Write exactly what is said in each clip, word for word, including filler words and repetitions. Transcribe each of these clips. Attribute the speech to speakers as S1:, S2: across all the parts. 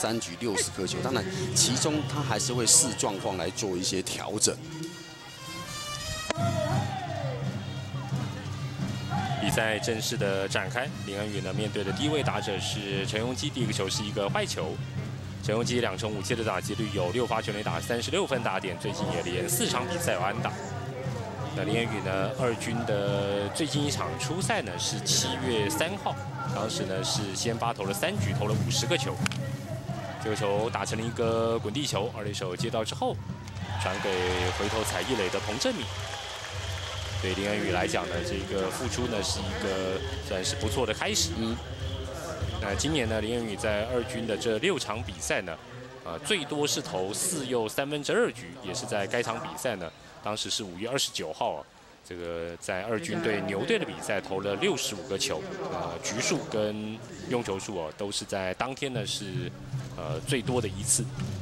S1: 三局六十颗球，当然其中他还是会视状况来做一些调整。
S2: 比赛正式的展开，林恩宇呢面对的第一位打者是陈鏞基，第一个球是一个坏球。陈鏞基两成五七的打击率，有六发全垒打，三十六分打点，最近也连四场比赛有安打。那林恩宇呢，二军的最近一场出赛呢是七月三号，当时呢是先发投了三局，投了五十个球。这个球打成了一个滚地球，二垒手接到之后，传给回头踩一垒的彭正敏。对林恩宇来讲呢，这个复出呢是一个算是不错的开始。嗯。那今年呢，林恩宇在二军的这六场比赛呢，呃，最多是投四又三分之二局，也是在该场比赛呢，当时是五月二十九号啊，这个在二军对牛队的比赛投了六十五个球，呃，局数跟用球数哦、啊，都是在当天呢是呃最多的一次。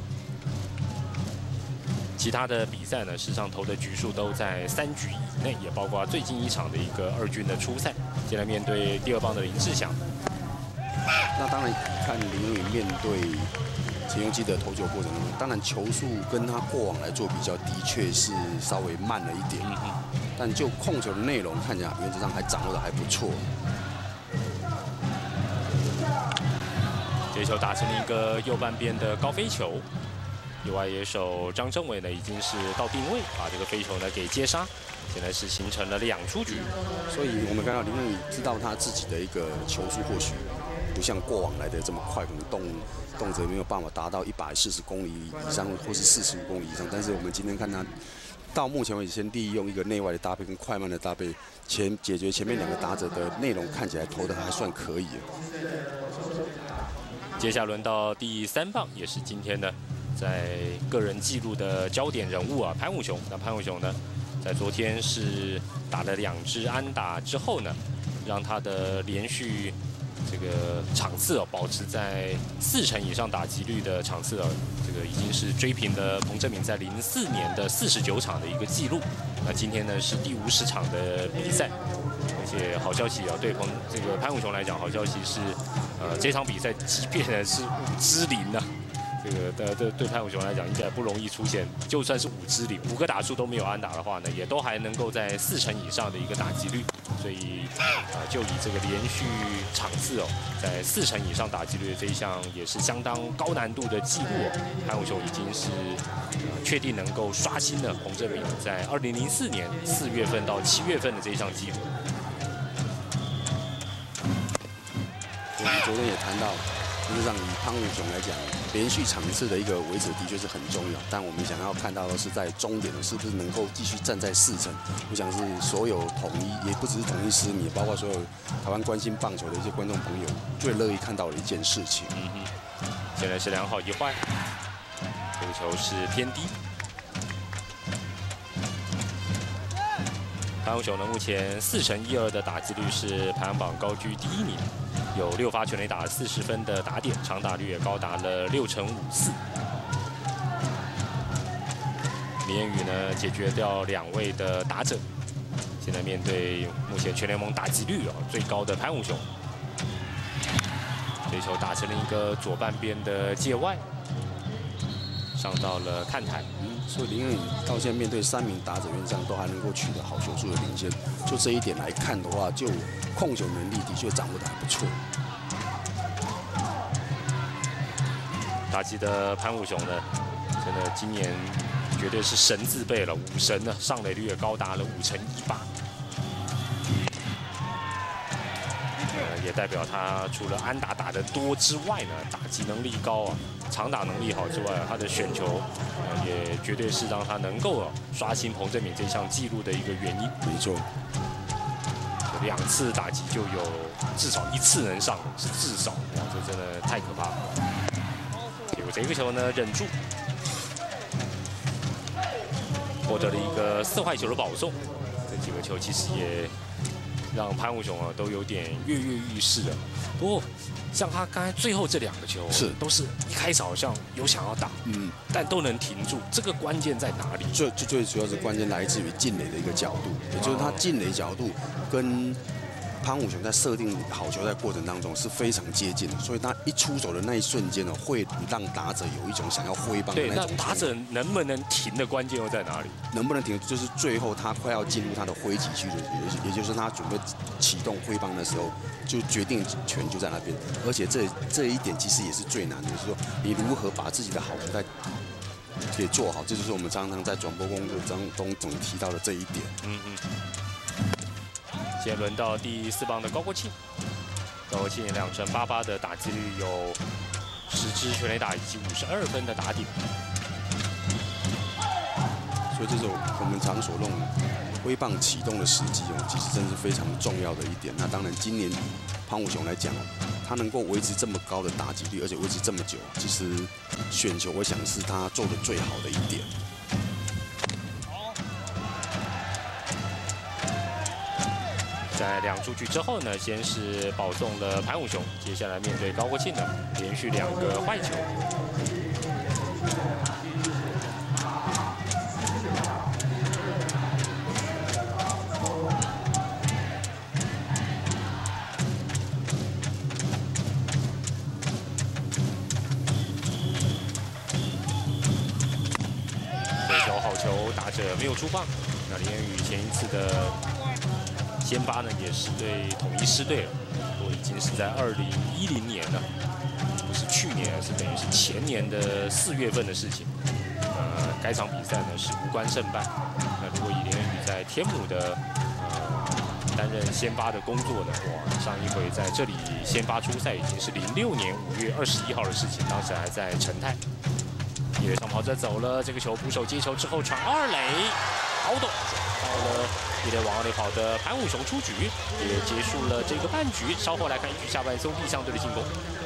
S2: 其他的比赛呢，事实上投的局数都在三局以内，也包括最近一场的一个二军的初赛。现在面对第二棒的林志祥。
S1: 那当然看林恩宇面对陈鏞基的投球过程中，当然球速跟他过往来做比较，的确是稍微慢了一点。嗯、但就控球的内容看起来原则上还掌握的还不错。
S2: 这球打成了一个右半边的高飞球，右外野手张正伟呢已经是到定位，把这个飞球呢给接杀，现在是形成了两出局。
S1: 所以我们看到林恩宇知道他自己的一个球速或许不像过往来的这么快，可能动动辄没有办法达到一百四十公里以上，或是四十五公里以上。但是我们今天看他到目前为止，先利用一个内外的搭配跟快慢的搭配，前解决前面两个打者的内容，看起来投的还算可以。
S2: 接下来轮到第三棒，也是今天的在个人纪录的焦点人物啊，潘武雄。那潘武雄呢，在昨天是打了两支安打之后呢，让他的连续这个场次哦，保持在四成以上打击率的场次哦，这个已经是追平了彭正敏在零四年的四十九场的一个记录。那今天呢是第五十场的比赛，而且好消息啊，对彭这个潘武雄来讲，好消息是，呃，这场比赛即便呢是五支零呢。这个的对对潘武雄来讲，应该不容易出现。就算是五支零，五个打数都没有安打的话呢，也都还能够在四成以上的一个打击率。所以啊、呃，就以这个连续场次哦，在四成以上打击率的这一项，也是相当高难度的记录哦。潘武雄已经是呃确定能够刷新了彭正敏在二零零四年四月份到七月份的这一项记录。
S1: 我们昨天也谈到。事实上，以潘武雄来讲，连续场次的一个维持的确是很重要。但我们想要看到的是，在终点是不是能够继续站在四成？我想是所有统一，也不只是统一狮迷，包括所有台湾关心棒球的一些观众朋友，最乐意看到的一件事情。
S2: 嗯哼，现在是两好一坏，这个球是偏低。潘武雄呢，目前四成一二的打击率是排行榜高居第一名。有六发全垒打，四十分的打点，长打率也高达了六成五四。林恩宇呢解决掉两位的打者，现在面对目前全联盟打击率啊最高的潘武雄，这球打成了一个左半边的界外，上到了看台。
S1: 嗯，所以林恩宇到现在面对三名打者，原则上都还能够取得好球数的领先。就这一点来看的话，就控球能力的确掌握的还不错。
S2: 打击的潘武雄呢，真的今年绝对是神字辈了，武神呢，上垒率也高达了五成一八。呃，也代表他除了安打打得多之外呢，打击能力高啊，长打能力好之外，他的选球呃也绝对是让他能够啊刷新彭正敏这项纪录的一个原因。
S1: 没错。
S2: 两次打击就有至少一次能上，是至少，哇，这真的太可怕了。结果这个球呢忍住，获得了一个四坏球的保送。这几个球其实也让潘武雄啊都有点跃跃欲试了。不过像他刚才最后这两个球，
S1: 是
S2: 都是一开始好像有想要打，嗯，但都能停住。这个关键在哪里？
S1: 最最最主要是关键来自于进垒的一个角度，也就是他进垒角度跟潘武雄在设定好球带过程当中是非常接近的，所以他一出手的那一瞬间呢，会让打者有一种想要挥棒的那种。
S2: 对，那打者能不能停的关键又在哪里？
S1: 能不能停，就是最后他快要进入他的挥击区的，也也就是他准备启动挥棒的时候，就决定权就在那边。而且这这一点其实也是最难的，就是说你如何把自己的好球带给做好，这就是我们常常在转播工作当中总提到的这一点。嗯嗯。
S2: 现在轮到第四棒的高国庆，高国庆两成八八的打击率，有十支全垒打以及五十二分的打点。
S1: 所以这是我们常所弄挥棒启动的时机哦，其实真是非常重要的一点。那当然，今年潘武雄来讲，他能够维持这么高的打击率，而且维持这么久，其实选球我想是他做的最好的一点。
S2: 在两出局之后呢，先是保送了潘武雄，接下来面对高国庆呢，连续两个坏球。这球好球，打者没有出棒。那林彦宇前一次的先发呢，也是对统一狮队了，不过已经是在二零一零年了，不是去年，是等于是前年的四月份的事情。呃，该场比赛呢是无关胜败。那如果以林彦宇在天母的呃担任先发的工作呢，哇，上一回在这里先发出赛已经是零六年五月二十一号的事情，当时还在成泰。一垒上跑者走了，这个球捕手接球之后传二垒，好懂到了。一垒往二垒跑的潘武雄出局，也结束了这个半局。稍后来看一局下半兄弟象队的进攻。